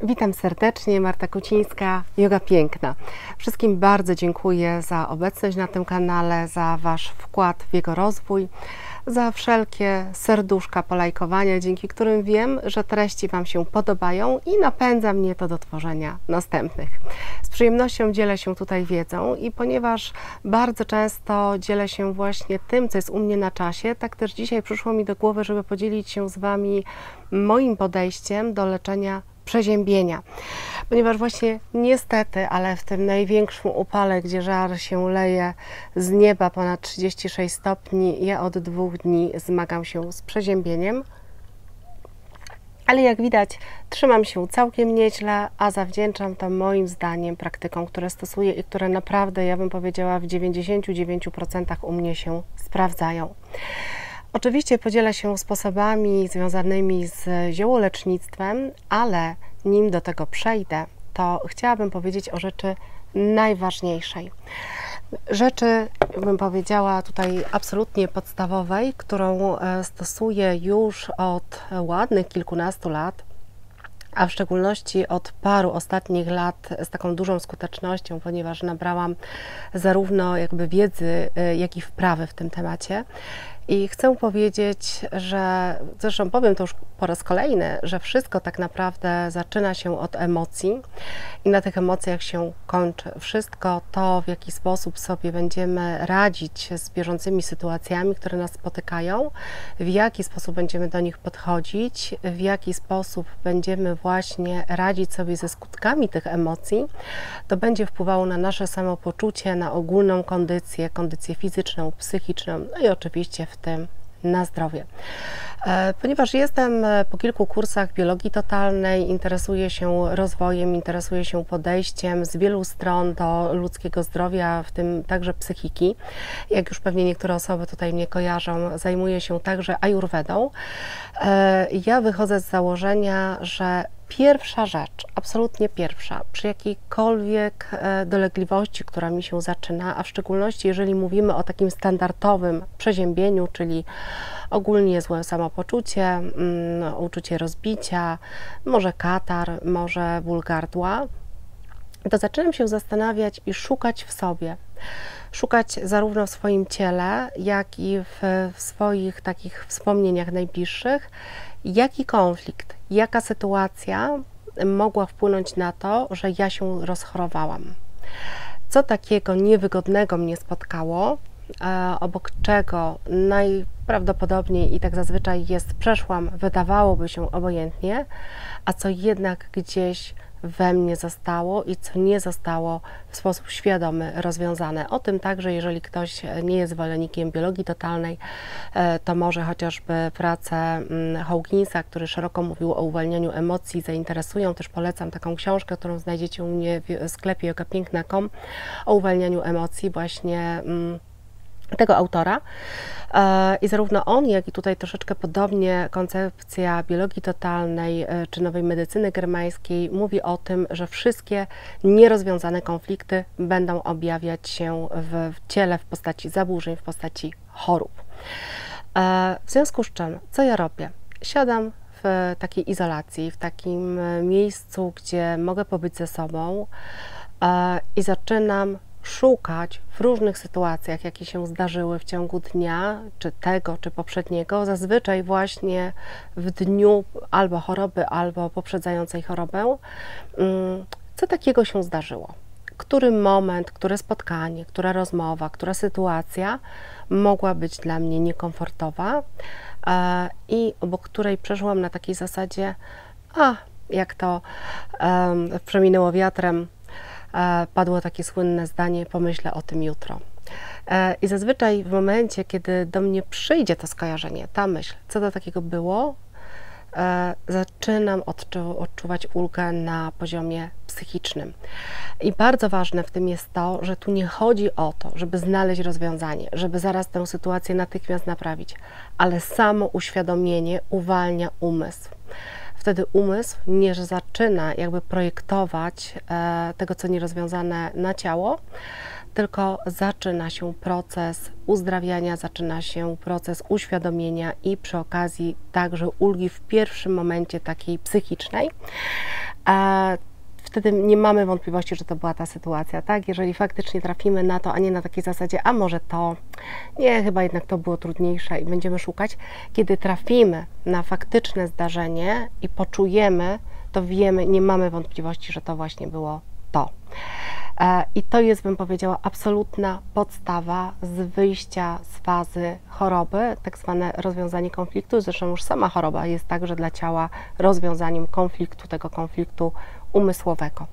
Witam serdecznie, Marta Kucińska, Yoga Piękna. Wszystkim bardzo dziękuję za obecność na tym kanale, za Wasz wkład w jego rozwój, za wszelkie serduszka, polajkowania, dzięki którym wiem, że treści Wam się podobają i napędza mnie to do tworzenia następnych. Z przyjemnością dzielę się tutaj wiedzą i ponieważ bardzo często dzielę się właśnie tym, co jest u mnie na czasie, tak też dzisiaj przyszło mi do głowy, żeby podzielić się z Wami moim podejściem do leczenia przeziębienia, ponieważ właśnie niestety, ale w tym największym upale, gdzie żar się leje z nieba ponad 36 stopni, ja od 2 dni zmagam się z przeziębieniem, ale jak widać trzymam się całkiem nieźle, a zawdzięczam to moim zdaniem praktykom, które stosuję i które naprawdę, ja bym powiedziała, w 99% u mnie się sprawdzają. Oczywiście podzielę się sposobami związanymi z ziołolecznictwem, ale nim do tego przejdę, to chciałabym powiedzieć o rzeczy najważniejszej. Rzeczy, bym powiedziała, tutaj absolutnie podstawowej, którą stosuję już od ładnych kilkunastu lat, a w szczególności od paru ostatnich lat z taką dużą skutecznością, ponieważ nabrałam zarówno jakby wiedzy, jak i wprawy w tym temacie. I chcę powiedzieć, że, zresztą powiem to już po raz kolejny, że wszystko tak naprawdę zaczyna się od emocji i na tych emocjach się kończy. Wszystko to, w jaki sposób sobie będziemy radzić z bieżącymi sytuacjami, które nas spotykają, w jaki sposób będziemy do nich podchodzić, w jaki sposób będziemy właśnie radzić sobie ze skutkami tych emocji, to będzie wpływało na nasze samopoczucie, na ogólną kondycję, kondycję fizyczną, psychiczną, no i oczywiście w tym na zdrowie. Ponieważ jestem po kilku kursach biologii totalnej, interesuję się rozwojem, interesuję się podejściem z wielu stron do ludzkiego zdrowia, w tym także psychiki. Jak już pewnie niektóre osoby tutaj mnie kojarzą, zajmuję się także ajurwedą. Ja wychodzę z założenia, że pierwsza rzecz, absolutnie pierwsza, przy jakiejkolwiek dolegliwości, która mi się zaczyna, a w szczególności jeżeli mówimy o takim standardowym przeziębieniu, czyli ogólnie złe samopoczucie, uczucie rozbicia, może katar, może ból gardła, to zaczynam się zastanawiać i szukać w sobie. Szukać zarówno w swoim ciele, jak i w swoich takich wspomnieniach najbliższych, jaki konflikt, jaka sytuacja mogła wpłynąć na to, że ja się rozchorowałam. Co takiego niewygodnego mnie spotkało, obok czego najprawdopodobniej i tak zazwyczaj jest, przeszłam, wydawałoby się obojętnie, a co jednak gdzieś we mnie zostało i co nie zostało w sposób świadomy rozwiązane. O tym także, jeżeli ktoś nie jest zwolennikiem biologii totalnej, to może chociażby pracę Hawkinsa, który szeroko mówił o uwalnianiu emocji, zainteresują. Też polecam taką książkę, którą znajdziecie u mnie w sklepie yogapiękna.com, o uwalnianiu emocji właśnie tego autora. I zarówno on, jak i tutaj troszeczkę podobnie koncepcja biologii totalnej czy nowej medycyny germańskiej mówi o tym, że wszystkie nierozwiązane konflikty będą objawiać się w ciele w postaci zaburzeń, w postaci chorób. W związku z czym, co ja robię? Siadam w takiej izolacji, w takim miejscu, gdzie mogę pobyć ze sobą i zaczynam szukać w różnych sytuacjach, jakie się zdarzyły w ciągu dnia, czy tego, czy poprzedniego, zazwyczaj właśnie w dniu albo choroby, albo poprzedzającej chorobę, co takiego się zdarzyło. Który moment, które spotkanie, która rozmowa, która sytuacja mogła być dla mnie niekomfortowa i obok której przeszłam na takiej zasadzie, jak to przeminęło wiatrem, padło takie słynne zdanie: pomyślę o tym jutro. I zazwyczaj w momencie, kiedy do mnie przyjdzie to skojarzenie, ta myśl, co to takiego było, zaczynam odczuwać ulgę na poziomie psychicznym. I bardzo ważne w tym jest to, że tu nie chodzi o to, żeby znaleźć rozwiązanie, żeby zaraz tę sytuację natychmiast naprawić, ale samo uświadomienie uwalnia umysł. Wtedy umysł nie zaczyna jakby projektować tego, co nierozwiązane na ciało, tylko zaczyna się proces uzdrawiania, zaczyna się proces uświadomienia i przy okazji także ulgi w pierwszym momencie takiej psychicznej. wtedy nie mamy wątpliwości, że to była ta sytuacja, tak? Jeżeli faktycznie trafimy na to, a nie na takiej zasadzie, a może to, nie, chyba jednak to było trudniejsze i będziemy szukać. Kiedy trafimy na faktyczne zdarzenie i poczujemy, to wiemy, nie mamy wątpliwości, że to właśnie było to. I to jest, bym powiedziała, absolutna podstawa z wyjścia z fazy choroby, tak zwane rozwiązanie konfliktu. Zresztą już sama choroba jest także dla ciała rozwiązaniem konfliktu, tego konfliktu umysłowego.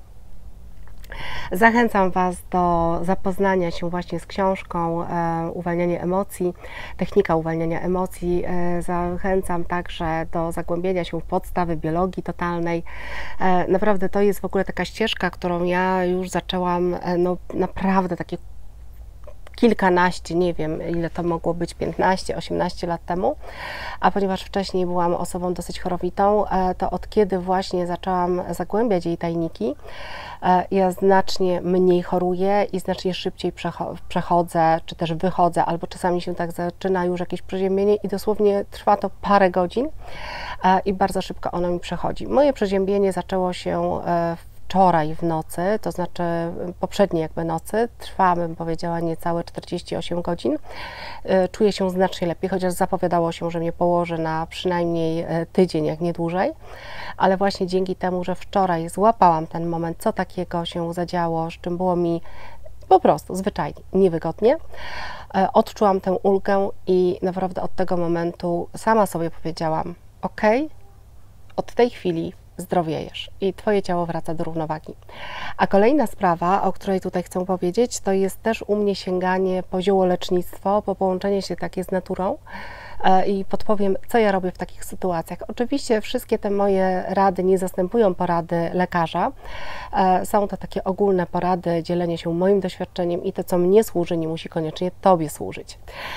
Zachęcam Was do zapoznania się właśnie z książką Uwalnianie emocji, technika uwalniania emocji. Zachęcam także do zagłębienia się w podstawy biologii totalnej. Naprawdę to jest w ogóle taka ścieżka, którą ja już zaczęłam, no naprawdę takie kilkanaście, nie wiem ile to mogło być, 15, 18 lat temu, a ponieważ wcześniej byłam osobą dosyć chorowitą, to od kiedy właśnie zaczęłam zagłębiać jej tajniki, ja znacznie mniej choruję i znacznie szybciej przechodzę, czy też wychodzę, albo czasami się tak zaczyna już jakieś przeziębienie i dosłownie trwa to parę godzin i bardzo szybko ono mi przechodzi. Moje przeziębienie zaczęło się wczoraj w nocy, to znaczy poprzedniej jakby nocy, trwa, bym powiedziała, niecałe 48 godzin. Czuję się znacznie lepiej, chociaż zapowiadało się, że mnie położy na przynajmniej tydzień, jak nie dłużej, ale właśnie dzięki temu, że wczoraj złapałam ten moment, co takiego się zadziało, z czym było mi po prostu zwyczajnie niewygodnie, odczułam tę ulgę i naprawdę od tego momentu sama sobie powiedziałam: ok, od tej chwili zdrowiejesz i Twoje ciało wraca do równowagi. A kolejna sprawa, o której tutaj chcę powiedzieć, to jest też u mnie sięganie po ziołolecznictwo, po połączenie się takie z naturą i podpowiem, co ja robię w takich sytuacjach. Oczywiście wszystkie te moje rady nie zastępują porady lekarza. Są to takie ogólne porady, dzielenie się moim doświadczeniem i to, co mnie służy, nie musi koniecznie Tobie służyć.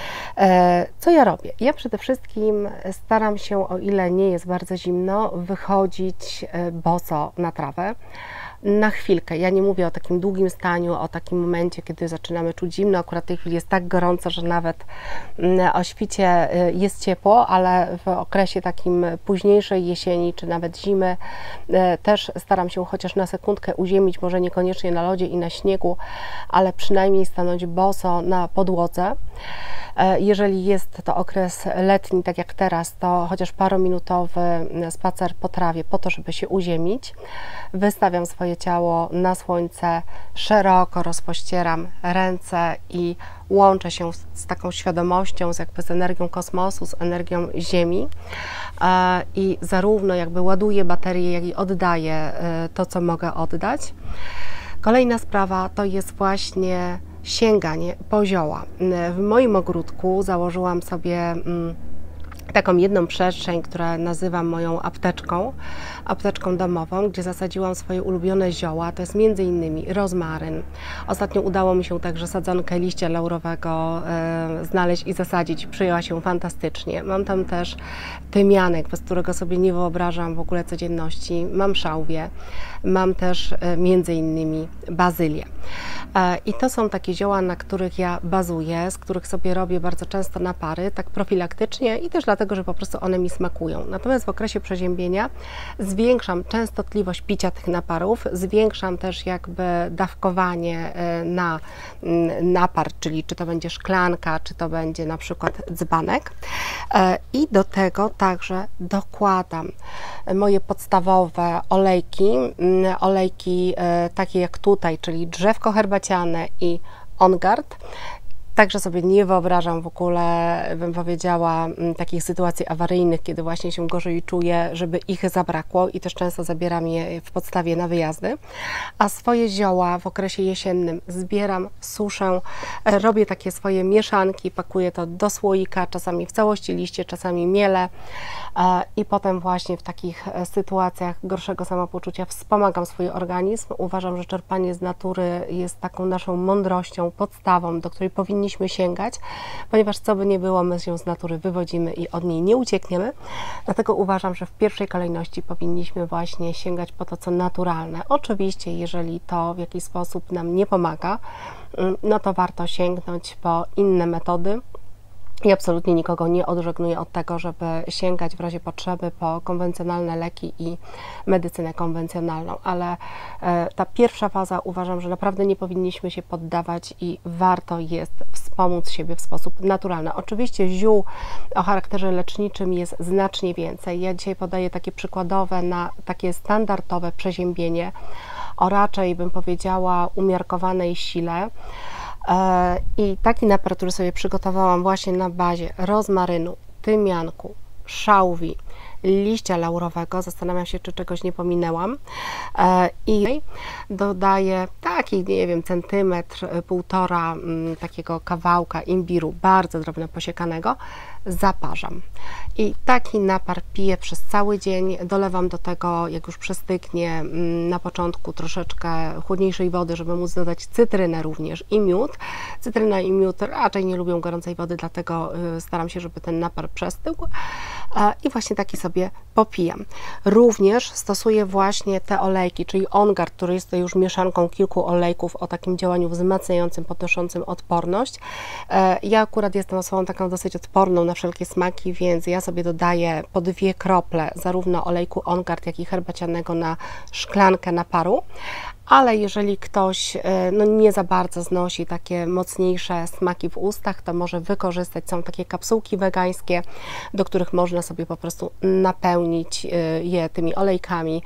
Co ja robię? Ja przede wszystkim staram się, o ile nie jest bardzo zimno, wychodzić boso na trawę. Na chwilkę. Ja nie mówię o takim długim staniu, o takim momencie, kiedy zaczynamy czuć zimno. Akurat w tej chwili jest tak gorąco, że nawet o świcie jest ciepło, ale w okresie takim późniejszej jesieni, czy nawet zimy też staram się chociaż na sekundkę uziemić, może niekoniecznie na lodzie i na śniegu, ale przynajmniej stanąć boso na podłodze. Jeżeli jest to okres letni, tak jak teraz, to chociaż parominutowy spacer po trawie, po to, żeby się uziemić. Wystawiam swoje ciało na słońce, szeroko rozpościeram ręce i łączę się z taką świadomością, z energią kosmosu, z energią Ziemi i zarówno jakby ładuję baterię, jak i oddaję to, co mogę oddać. Kolejna sprawa to jest właśnie sięganie po zioła. W moim ogródku założyłam sobie taką jedną przestrzeń, którą nazywam moją apteczką domową, gdzie zasadziłam swoje ulubione zioła. To jest między innymi rozmaryn. Ostatnio udało mi się także sadzonkę liścia laurowego znaleźć i zasadzić. Przyjęła się fantastycznie. Mam tam też tymianek, bez którego sobie nie wyobrażam w ogóle codzienności. Mam szałwię. Mam też między innymi bazylię. I to są takie zioła, na których ja bazuję, z których sobie robię bardzo często napary, tak profilaktycznie i też dlatego, że po prostu one mi smakują. Natomiast w okresie przeziębienia zwiększam częstotliwość picia tych naparów, zwiększam też jakby dawkowanie na napar, czyli czy to będzie szklanka, czy to będzie na przykład dzbanek. I do tego także dokładam moje podstawowe olejki takie jak tutaj, czyli drzewko herbaciane i OnGuard. Także sobie nie wyobrażam w ogóle, bym powiedziała, takich sytuacji awaryjnych, kiedy właśnie się gorzej czuję, żeby ich zabrakło i też często zabieram je w podstawie na wyjazdy. A swoje zioła w okresie jesiennym zbieram, suszę, robię takie swoje mieszanki, pakuję to do słoika, czasami w całości liście, czasami mielę i potem właśnie w takich sytuacjach gorszego samopoczucia wspomagam swój organizm. Uważam, że czerpanie z natury jest taką naszą mądrością, podstawą, do której powinniśmy sięgać, ponieważ co by nie było, my się z natury wywodzimy i od niej nie uciekniemy. Dlatego uważam, że w pierwszej kolejności powinniśmy właśnie sięgać po to, co naturalne. Oczywiście, jeżeli to w jakiś sposób nam nie pomaga, no to warto sięgnąć po inne metody. I absolutnie nikogo nie odżegnuję od tego, żeby sięgać w razie potrzeby po konwencjonalne leki i medycynę konwencjonalną, ale ta pierwsza faza uważam, że naprawdę nie powinniśmy się poddawać i warto jest wspomóc siebie w sposób naturalny. Oczywiście ziół o charakterze leczniczym jest znacznie więcej. Ja dzisiaj podaję takie przykładowe na takie standardowe przeziębienie o raczej bym powiedziała umiarkowanej sile. I taki napar, który sobie przygotowałam właśnie na bazie rozmarynu, tymianku, szałwi, liścia laurowego, zastanawiam się, czy czegoś nie pominęłam, i dodaję taki, nie wiem, centymetr, półtora takiego kawałka imbiru, bardzo drobno posiekanego, zaparzam. I taki napar piję przez cały dzień, dolewam do tego, jak już przystygnie, na początku troszeczkę chłodniejszej wody, żeby móc dodać cytrynę również i miód. Cytryna i miód raczej nie lubią gorącej wody, dlatego staram się, żeby ten napar przestygł i właśnie taki sobie popijam. Również stosuję właśnie te olejki, czyli OnGuard, który jest to już mieszanką kilku olejków o takim działaniu wzmacniającym, podnoszącym odporność. Ja akurat jestem osobą taką dosyć odporną na wszelkie smaki, więc ja sobie dodaję po 2 krople zarówno olejku OnGuard, jak i herbacianego na szklankę naparu. Ale jeżeli ktoś no, nie za bardzo znosi takie mocniejsze smaki w ustach, to może wykorzystać, są takie kapsułki wegańskie, do których można sobie po prostu napełnić je tymi olejkami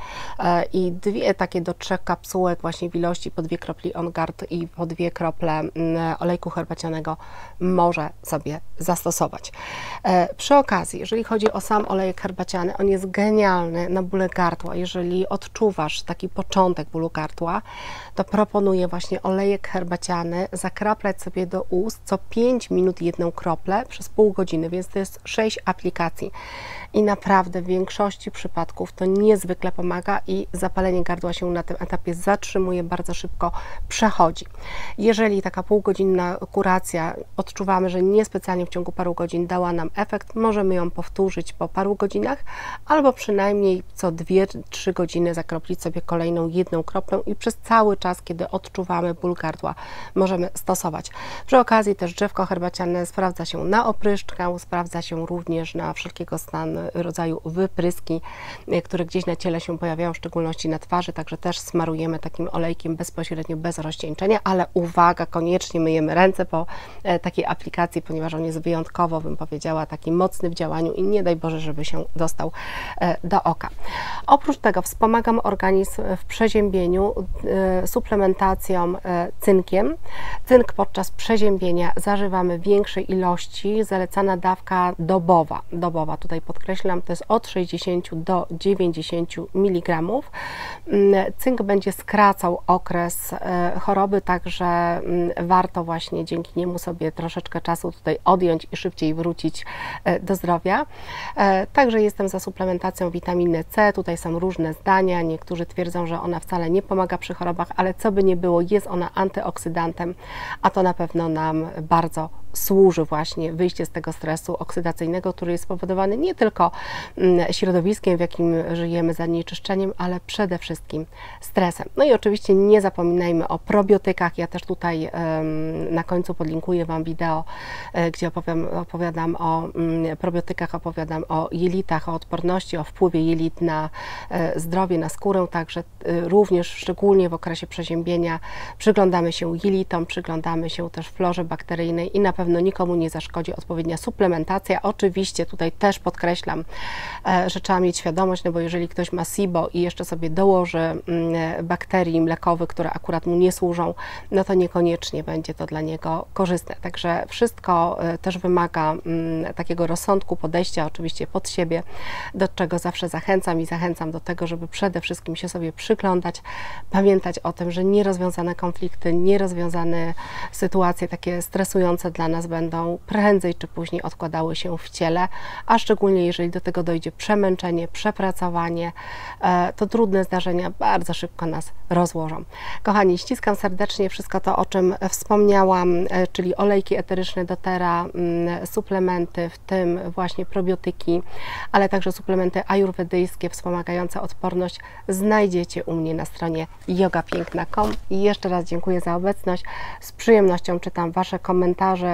i 2 takie do 3 kapsułek właśnie w ilości po 2 kropli OnGuard i po 2 krople olejku herbacianego może sobie zastosować. Przy okazji, jeżeli chodzi o sam olejek herbaciany, on jest genialny na bóle gardła. Jeżeli odczuwasz taki początek bólu gardła, to proponuję właśnie olejek herbaciany zakraplać sobie do ust co 5 minut 1 kroplę przez pół godziny, więc to jest 6 aplikacji. I naprawdę w większości przypadków to niezwykle pomaga i zapalenie gardła się na tym etapie zatrzymuje, bardzo szybko przechodzi. Jeżeli taka półgodzinna kuracja odczuwamy, że niespecjalnie w ciągu paru godzin dała nam efekt, możemy ją powtórzyć po paru godzinach, albo przynajmniej co 2-3 godziny zakroplić sobie kolejną 1 kroplę i przez cały czas, kiedy odczuwamy ból gardła, możemy stosować. Przy okazji też drzewko herbaciane sprawdza się na opryszczkę, sprawdza się również na wszelkiego rodzaju wypryski, które gdzieś na ciele się pojawiają, w szczególności na twarzy, także też smarujemy takim olejkiem bezpośrednio, bez rozcieńczenia, ale uwaga, koniecznie myjemy ręce po takiej aplikacji, ponieważ on jest wyjątkowo, bym powiedziała, taki mocny w działaniu i nie daj Boże, żeby się dostał do oka. Oprócz tego wspomagam organizm w przeziębieniu suplementacją cynkiem. Cynk podczas przeziębienia zażywamy w większej ilości, zalecana dawka dobowa, tutaj podkreślam, to jest od 60 do 90 mg. Cynk będzie skracał okres choroby, także warto właśnie dzięki niemu sobie troszeczkę czasu tutaj odjąć i szybciej wrócić do zdrowia. Także jestem za suplementacją witaminy C, tutaj są różne zdania, niektórzy twierdzą, że ona wcale nie pomaga przy chorobach, ale co by nie było, jest ona antyoksydantem, a to na pewno nam bardzo służy właśnie wyjście z tego stresu oksydacyjnego, który jest spowodowany nie tylko środowiskiem, w jakim żyjemy, zanieczyszczeniem, ale przede wszystkim stresem. No i oczywiście nie zapominajmy o probiotykach. Ja też tutaj na końcu podlinkuję Wam wideo, gdzie opowiadam o probiotykach, opowiadam o jelitach, o odporności, o wpływie jelit na zdrowie, na skórę, także również szczególnie w okresie przeziębienia przyglądamy się jelitom, przyglądamy się też florze bakteryjnej i na pewno nikomu nie zaszkodzi odpowiednia suplementacja. Oczywiście tutaj też podkreślam, że trzeba mieć świadomość, no bo jeżeli ktoś ma SIBO i jeszcze sobie dołoży bakterii mlekowych, które akurat mu nie służą, no to niekoniecznie będzie to dla niego korzystne. Także wszystko też wymaga takiego rozsądku, podejścia oczywiście pod siebie, do czego zawsze zachęcam i zachęcam do tego, żeby przede wszystkim się sobie przyglądać, pamiętać o tym, że nierozwiązane konflikty, nierozwiązane sytuacje takie stresujące dla nas będą prędzej czy później odkładały się w ciele, a szczególnie jeżeli do tego dojdzie przemęczenie, przepracowanie, to trudne zdarzenia bardzo szybko nas rozłożą. Kochani, ściskam serdecznie wszystko to, o czym wspomniałam, czyli olejki eteryczne doTERRA, suplementy, w tym właśnie probiotyki, ale także suplementy ajurwedyjskie wspomagające odporność znajdziecie u mnie na stronie yogapiękna.com. I jeszcze raz dziękuję za obecność. Z przyjemnością czytam Wasze komentarze,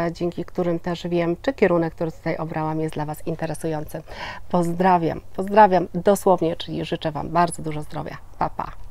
dzięki którym też wiem, czy kierunek, który tutaj obrałam, jest dla Was interesujący. Pozdrawiam dosłownie, czyli życzę Wam bardzo dużo zdrowia. Pa, pa.